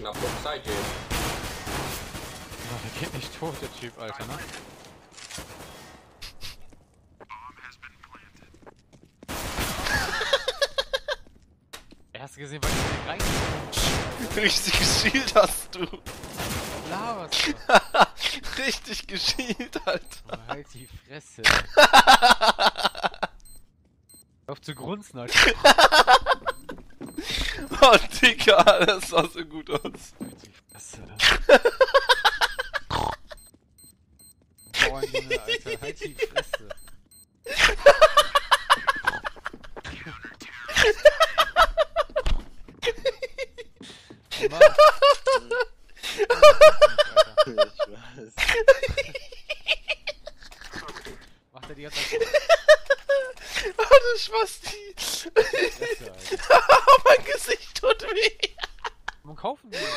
einer Flucht seid ihr. Oh, der geht nicht tot, der Typ, Alter, ne? Hast du gesehen, was ich denn reingekommen? Richtig geschielt hast du. Laberst du? Richtig geschielt, Alter. Oh, halt die Fresse. Auf zu grunzen, Alter. Oh, Digga, das sah so gut aus. Halt die Fresse. Bauernjunge, Alter, halt die Fresse. Oh Mann. Ich weiß. Macht er die ganze Zeit Oh, du Spasti. Fresse, Alter. Oh, mein Gesicht tut weh. Warum kaufen die?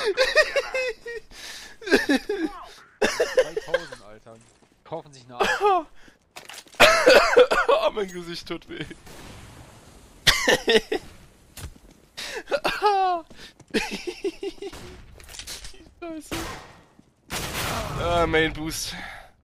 3000, Alter. Kaufen sich eine Art. Oh, mein Gesicht tut weh. Scheiße. Ah, Main Boost.